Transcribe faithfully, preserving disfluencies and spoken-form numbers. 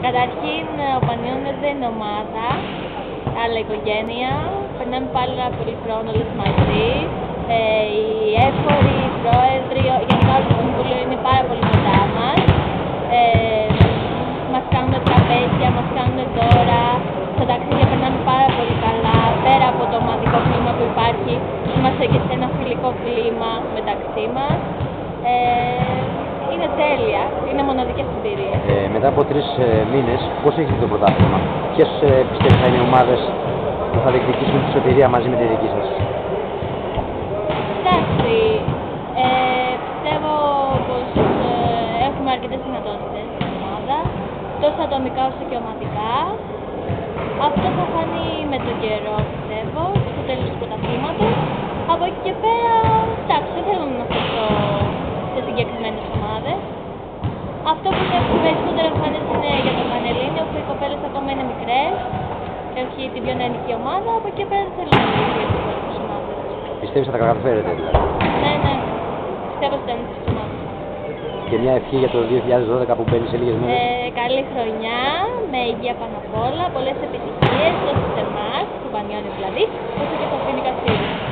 Καταρχήν, ο Πανιώνας δεν είναι ομάδα, αλλά οικογένεια. Περνάμε πάρα πολύ χρόνο όλες μαζί. Ε, οι έφοροι, οι πρόεδροι, γενικά όλο το συμβούλιο είναι πάρα πολύ κοντά μας. Ε, μας κάνουν τραπέζια, μας κάνουν δώρα. Στα ταξίδια περνάμε πάρα πολύ καλά. Πέρα από το ομαδικό κλίμα που υπάρχει, είμαστε και σε ένα φιλικό κλίμα μεταξύ μας. Ε, είναι τέλεια, είναι μοναδικές εμπειρίες. Ε, μετά από τρεις ε, μήνες, πώς έχει το πρωτάθλημα, ποιες ε, πιστεύετε θα είναι οι ομάδες που θα διεκδικήσουν τη σωτηρία μαζί με τη δική σας? Εντάξει, ε, πιστεύω πως ε, έχουμε αρκετές δυνατότητες στην ομάδα, τόσο ατομικά όσο και ομαδικά. Αυτό θα φανεί με τον καιρό, πιστεύω, στο τέλος του πρωταθλήματος. Από εκεί και πέρα, εντάξει, δεν θέλω να αναφερθώ σε συγκεκριμένες ομάδες. Αυτό που είναι περισσότερο εμφανές είναι για το Πανελλήνιο, όπου οι κοπέλες ακόμα είναι μικρές. Έχει την πιο νεανική ομάδα, από εκεί και πέρα δεν θέλω να μιλήσω για τις υπόλοιπες ομάδες. Πιστεύεις θα τα καταφέρετε δηλαδή? Ναι, ναι. Πιστεύω στην τέχνη της ομάδας. Και μια ευχή για το δύο χιλιάδες δώδεκα που μπαίνει σε λίγες μέρες. Ε, καλή χρονιά, με υγεία πάνω απ' όλα, πολλές επιτυχίες τόσο σε εμάς, του Πανιώνιο δηλαδή, όσο και στο Φοίνικα Σύρου.